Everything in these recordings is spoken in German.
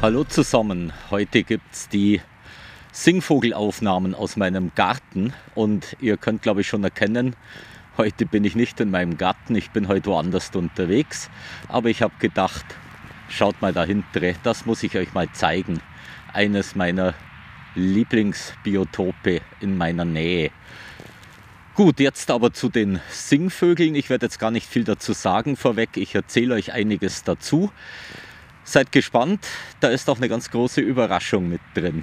Hallo zusammen, heute gibt es die Singvogelaufnahmen aus meinem Garten und ihr könnt glaube ich schon erkennen, heute bin ich nicht in meinem Garten, ich bin heute woanders unterwegs, aber ich habe gedacht, schaut mal da hinten, das muss ich euch mal zeigen, eines meiner Lieblingsbiotope in meiner Nähe. Gut, jetzt aber zu den Singvögeln, ich werde jetzt gar nicht viel dazu sagen vorweg, ich erzähle euch einiges dazu. Seid gespannt, da ist auch eine ganz große Überraschung mit drin.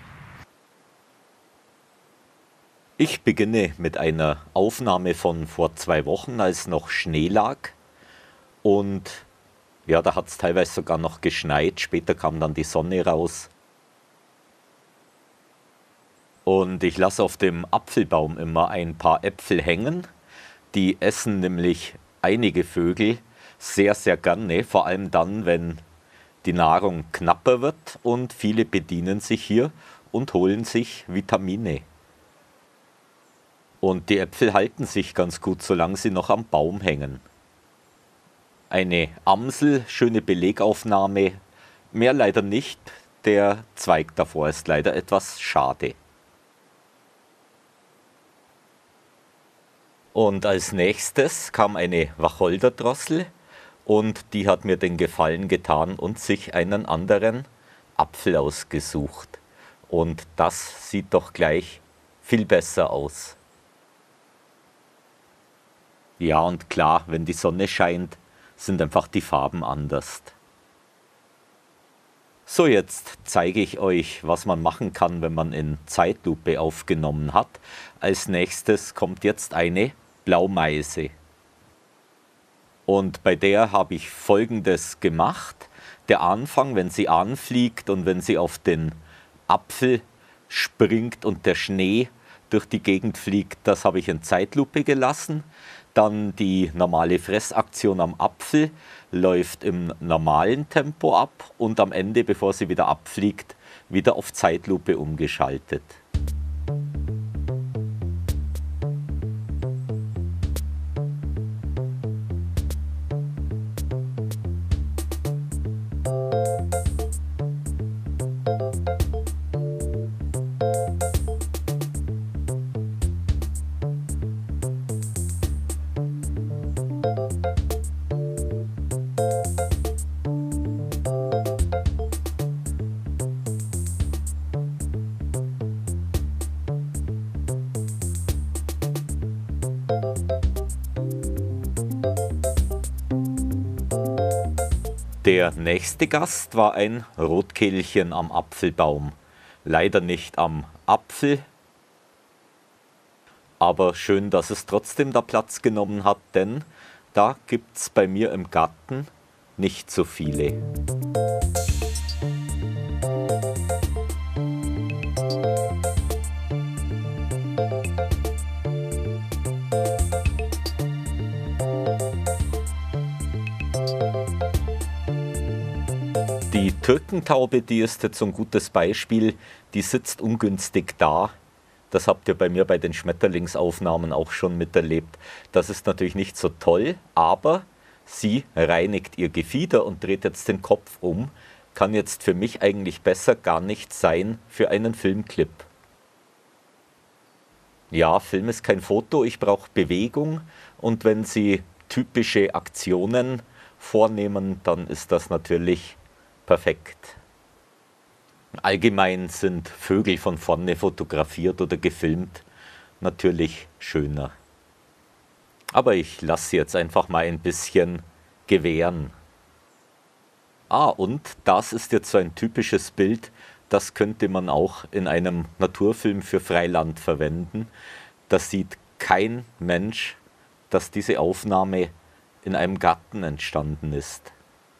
Ich beginne mit einer Aufnahme von vor 2 Wochen, als noch Schnee lag. Und ja, da hat es teilweise sogar noch geschneit. Später kam dann die Sonne raus. Und ich lasse auf dem Apfelbaum immer ein paar Äpfel hängen. Die essen nämlich einige Vögel sehr, sehr gerne. Vor allem dann, wenn die Nahrung knapper wird und viele bedienen sich hier und holen sich Vitamine. Und die Äpfel halten sich ganz gut, solange sie noch am Baum hängen. Eine Amsel, schöne Belegaufnahme, mehr leider nicht. Der Zweig davor ist leider etwas schade. Und als nächstes kam eine Wacholderdrossel. Und die hat mir den Gefallen getan und sich einen anderen Apfel ausgesucht. Und das sieht doch gleich viel besser aus. Ja, und klar, wenn die Sonne scheint, sind einfach die Farben anders. So, jetzt zeige ich euch, was man machen kann, wenn man in Zeitlupe aufgenommen hat. Als nächstes kommt jetzt eine Blaumeise. Und bei der habe ich Folgendes gemacht. Der Anfang, wenn sie anfliegt und wenn sie auf den Apfel springt und der Schnee durch die Gegend fliegt, das habe ich in Zeitlupe gelassen. Dann die normale Fressaktion am Apfel läuft im normalen Tempo ab und am Ende, bevor sie wieder abfliegt, wieder auf Zeitlupe umgeschaltet. Der nächste Gast war ein Rotkehlchen am Apfelbaum. Leider nicht am Apfel, aber schön, dass es trotzdem da Platz genommen hat, denn da gibt es bei mir im Garten nicht so viele. Die Türkentaube, die ist jetzt so ein gutes Beispiel, die sitzt ungünstig da. Das habt ihr bei mir bei den Schmetterlingsaufnahmen auch schon miterlebt. Das ist natürlich nicht so toll, aber sie reinigt ihr Gefieder und dreht jetzt den Kopf um. Kann jetzt für mich eigentlich besser gar nicht sein für einen Filmclip. Ja, Film ist kein Foto, ich brauche Bewegung und wenn sie typische Aktionen vornehmen, dann ist das natürlich perfekt. Allgemein sind Vögel von vorne fotografiert oder gefilmt natürlich schöner. Aber ich lasse sie jetzt einfach mal ein bisschen gewähren. Und das ist jetzt so ein typisches Bild, das könnte man auch in einem Naturfilm für Freiland verwenden. Das sieht kein Mensch, dass diese Aufnahme in einem Garten entstanden ist.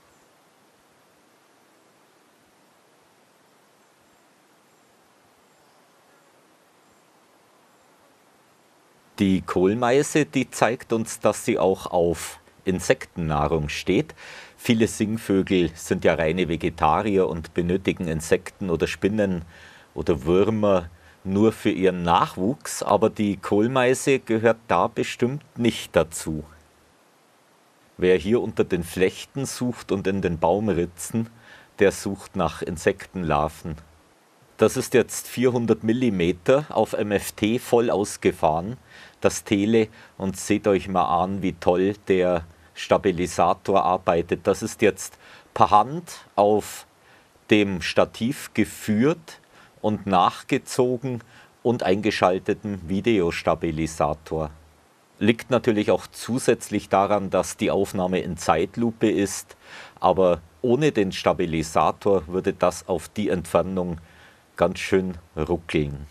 Die Kohlmeise, die zeigt uns, dass sie auch auf Insektennahrung steht. Viele Singvögel sind ja reine Vegetarier und benötigen Insekten oder Spinnen oder Würmer nur für ihren Nachwuchs, aber die Kohlmeise gehört da bestimmt nicht dazu. Wer hier unter den Flechten sucht und in den Baumritzen, der sucht nach Insektenlarven. Das ist jetzt 400 mm auf MFT voll ausgefahren, das Tele, und seht euch mal an, wie toll der Stabilisator arbeitet. Das ist jetzt per Hand auf dem Stativ geführt und nachgezogen und eingeschalteten Videostabilisator. Liegt natürlich auch zusätzlich daran, dass die Aufnahme in Zeitlupe ist, aber ohne den Stabilisator würde das auf die Entfernung ganz schön ruckeln.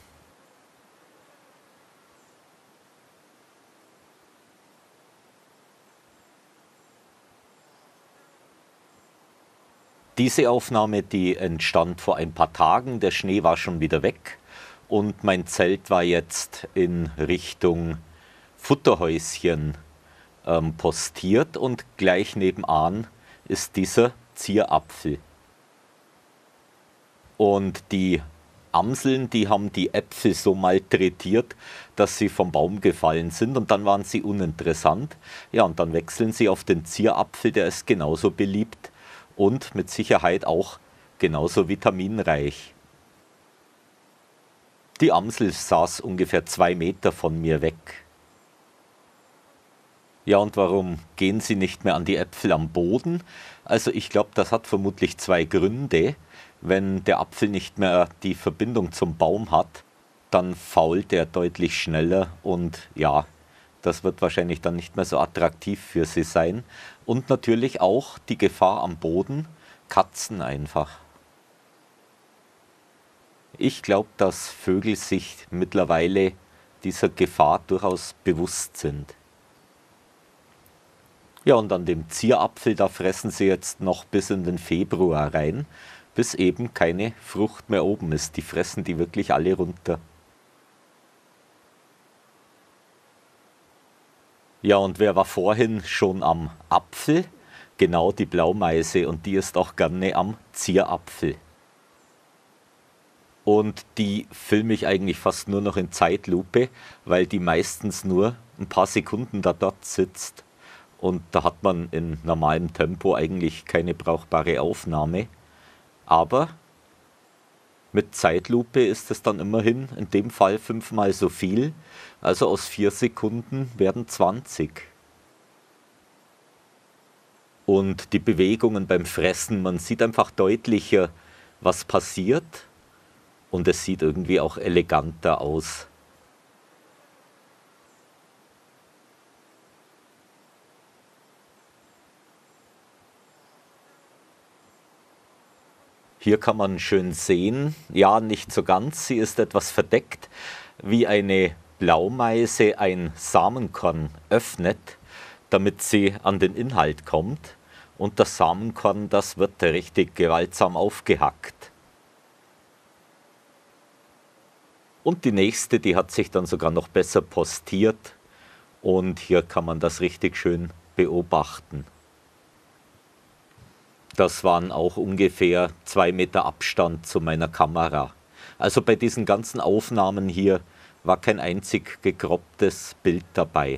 Diese Aufnahme, die entstand vor ein paar Tagen, der Schnee war schon wieder weg und mein Zelt war jetzt in Richtung Futterhäuschen postiert und gleich nebenan ist dieser Zierapfel. Und die Amseln, die haben die Äpfel so malträtiert, dass sie vom Baum gefallen sind und dann waren sie uninteressant. Ja, und dann wechseln sie auf den Zierapfel, der ist genauso beliebt und mit Sicherheit auch genauso vitaminreich. Die Amsel saß ungefähr 2 Meter von mir weg. Ja, und warum gehen sie nicht mehr an die Äpfel am Boden? Also ich glaube, das hat vermutlich 2 Gründe. Wenn der Apfel nicht mehr die Verbindung zum Baum hat, dann fault er deutlich schneller und ja, das wird wahrscheinlich dann nicht mehr so attraktiv für sie sein. Und natürlich auch die Gefahr am Boden, Katzen einfach. Ich glaube, dass Vögel sich mittlerweile dieser Gefahr durchaus bewusst sind. Ja, und an dem Zierapfel, da fressen sie jetzt noch bis in den Februar rein, bis eben keine Frucht mehr oben ist. Die fressen die wirklich alle runter. Ja, und wer war vorhin schon am Apfel? Genau, die Blaumeise, und die ist auch gerne am Zierapfel. Und die filme ich eigentlich fast nur noch in Zeitlupe, weil die meistens nur ein paar Sekunden da dort sitzt. Und da hat man in normalem Tempo eigentlich keine brauchbare Aufnahme. Aber mit Zeitlupe ist es dann immerhin in dem Fall 5-mal so viel. Also aus 4 Sekunden werden 20. Und die Bewegungen beim Fressen, man sieht einfach deutlicher, was passiert. Und es sieht irgendwie auch eleganter aus. Hier kann man schön sehen, ja, nicht so ganz, sie ist etwas verdeckt, wie eine Blaumeise ein Samenkorn öffnet, damit sie an den Inhalt kommt. Und das Samenkorn, das wird richtig gewaltsam aufgehackt. Und die nächste, die hat sich dann sogar noch besser postiert. Und hier kann man das richtig schön beobachten. Das waren auch ungefähr 2 Meter Abstand zu meiner Kamera. Also bei diesen ganzen Aufnahmen hier war kein einzig gekropptes Bild dabei.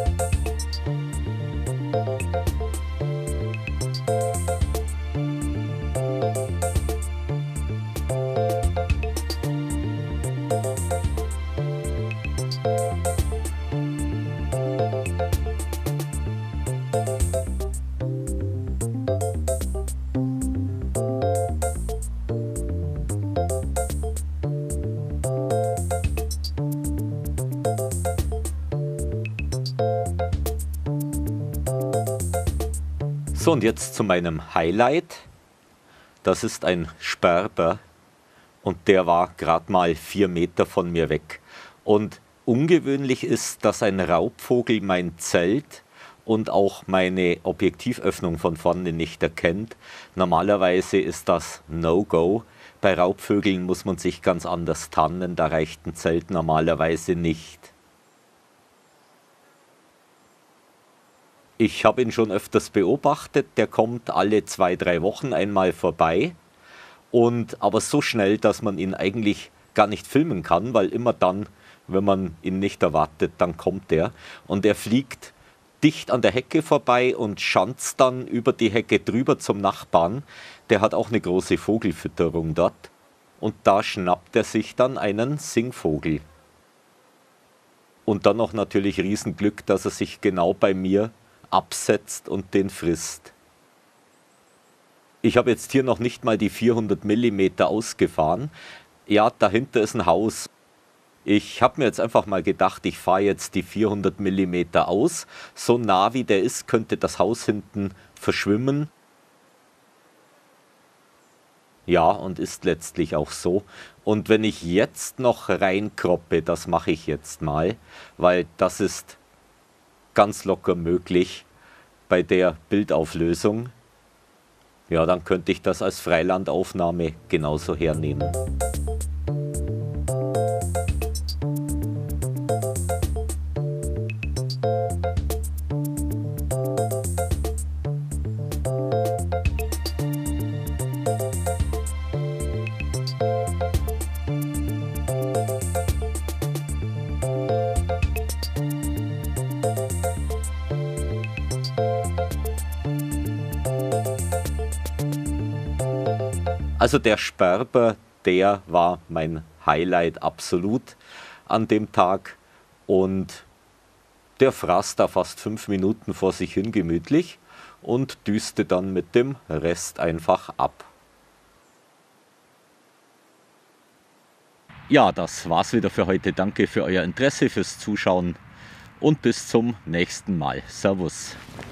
So, und jetzt zu meinem Highlight. Das ist ein Sperber und der war gerade mal 4 Meter von mir weg. Und ungewöhnlich ist, dass ein Raubvogel mein Zelt und auch meine Objektivöffnung von vorne nicht erkennt. Normalerweise ist das No-Go. Bei Raubvögeln muss man sich ganz anders tarnen, da reicht ein Zelt normalerweise nicht. Ich habe ihn schon öfters beobachtet, der kommt alle 2-3 Wochen einmal vorbei, aber so schnell, dass man ihn eigentlich gar nicht filmen kann, weil immer dann, wenn man ihn nicht erwartet, dann kommt er und er fliegt dicht an der Hecke vorbei und schanzt dann über die Hecke drüber zum Nachbarn. Der hat auch eine große Vogelfütterung dort. Und da schnappt er sich dann einen Singvogel. Und dann noch natürlich Riesenglück, dass er sich genau bei mir absetzt und den frisst. Ich habe jetzt hier noch nicht mal die 400 mm ausgefahren. Ja, dahinter ist ein Haus. Ich habe mir jetzt einfach mal gedacht, ich fahre jetzt die 400 mm aus. So nah wie der ist, könnte das Haus hinten verschwimmen. Ja, und ist letztlich auch so. Und wenn ich jetzt noch reinkroppe, das mache ich jetzt mal, weil das ist ganz locker möglich bei der Bildauflösung. Ja, dann könnte ich das als Freilandaufnahme genauso hernehmen. Also der Sperber, der war mein Highlight absolut an dem Tag und der fraß da fast 5 Minuten vor sich hin gemütlich und düste dann mit dem Rest einfach ab. Ja, das war's wieder für heute. Danke für euer Interesse, fürs Zuschauen und bis zum nächsten Mal. Servus.